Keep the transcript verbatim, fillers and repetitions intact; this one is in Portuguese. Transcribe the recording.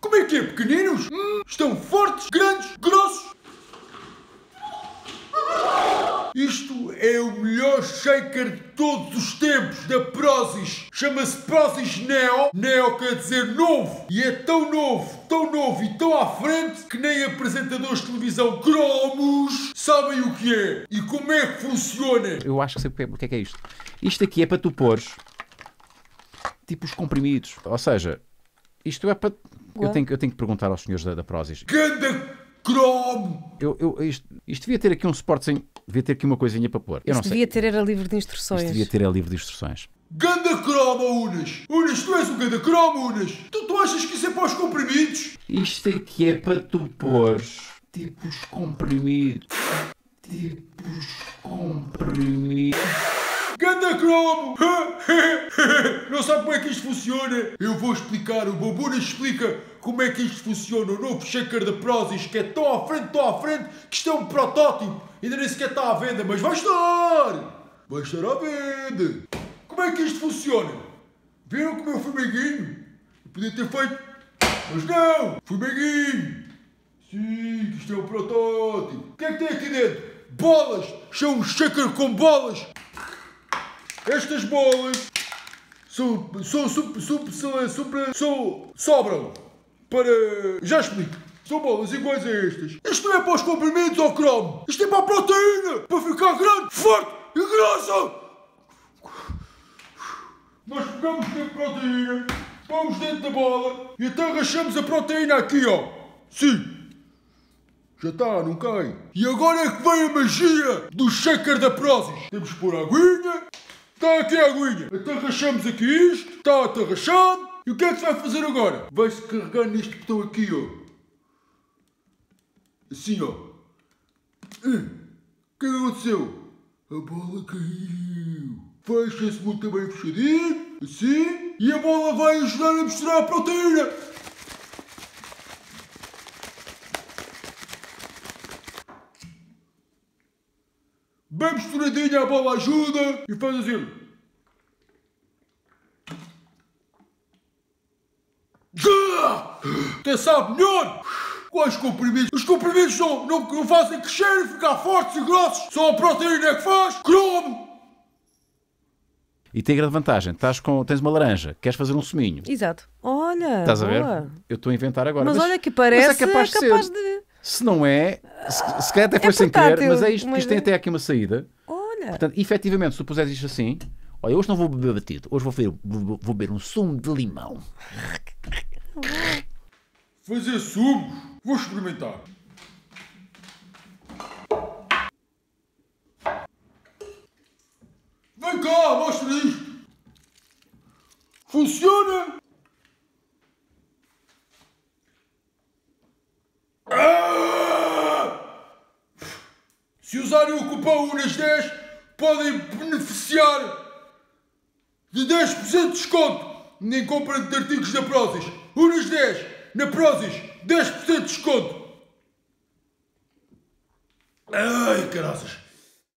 Como é que é? Pequeninos? Hum, estão fortes, grandes, grossos? Isto é o melhor shaker de todos os tempos, da Prozis. Chama-se Prozis Neo. Neo quer dizer novo. E é tão novo, tão novo e tão à frente que nem apresentadores de televisão cromos sabem o que é. E como é que funciona. Eu acho que sei o que é que é isto. Isto aqui é para tu pôres tipo os comprimidos. Ou seja, isto é para... Eu tenho, eu tenho que perguntar aos senhores da, da Prozis. Ganda cromo! Eu, eu, isto, isto devia ter aqui um suportezinho, devia ter aqui uma coisinha para pôr. Eu Isto não sei. devia ter era livro de instruções. Isto devia ter a livro de instruções. Ganda cromo, Unas! Unas, tu és um ganda cromo, Unas! Tu, tu achas que isso é para os comprimidos? Isto aqui é para tu pôres tipo os comprimidos. Tipo os comprimidos. Ganda cromo! Não sabe como é que isto funciona? Eu vou explicar, o Babunas explica como é que isto funciona. O novo shaker da Prozis, que é tão à frente, tão à frente, que isto é um protótipo. Ainda nem sequer está à venda, mas vai estar! Vai estar à venda! Como é que isto funciona? Viram como eu fui meiguinho? Eu podia ter feito, mas não! Fui meiguinho! Sim, que isto é um protótipo. O que é que tem aqui dentro? Bolas! Isto é um shaker com bolas! Estas bolas são, são, sub, sub, sub, sub, são, sobram para... Já explico. São bolas iguais a estas. Isto não é para os comprimidos ou cromo. Isto é para a proteína. Para ficar grande, forte e grossa. Nós pegamos a proteína, pomos dentro da bola e até rachamos a proteína aqui, ó. Sim. Já está, não cai. E agora é que vem a magia do shaker da Prozis. Temos que pôr a aguinha. Está aqui a aguinha. Atarrachamos aqui isto. Está atarrachado. E o que é que se vai fazer agora? Vai-se carregar neste botão aqui, ó. Assim, ó. O que é que aconteceu? A bola caiu. Fecha-se muito bem fechadinho. Assim. E a bola vai ajudar a misturar a proteína. Bem misturadinha, a bola ajuda e faz assim. Até sabe melhor! Quais comprimidos? Os comprimidos não, não, não fazem crescer e ficar fortes e grossos. Só a proteína é que faz. Cromo! E tem grande vantagem. Estás com, tens uma laranja, queres fazer um suminho. Exato. Olha, Estás a ver? boa. Eu estou a inventar agora. Mas, Mas olha que parece mas é capaz, de, capaz ser. de... Se não é, se, se calhar até foi É sem querer, portátil, mas é isto, mas isto tem é- até aqui uma saída. Olha. Portanto, efetivamente, se tu puseres isto assim, olha, hoje não vou beber batido, hoje vou, ver, vou, vou beber um sumo de limão. Fazer sumos? Vou experimentar. Vem cá, mostra isto. Funciona? Ah! Se usarem o cupom Unas dez, podem beneficiar de dez por cento de desconto em compra de artigos da Prozis. Unas dez, na Prozis, dez por cento de desconto. Ai, caraças.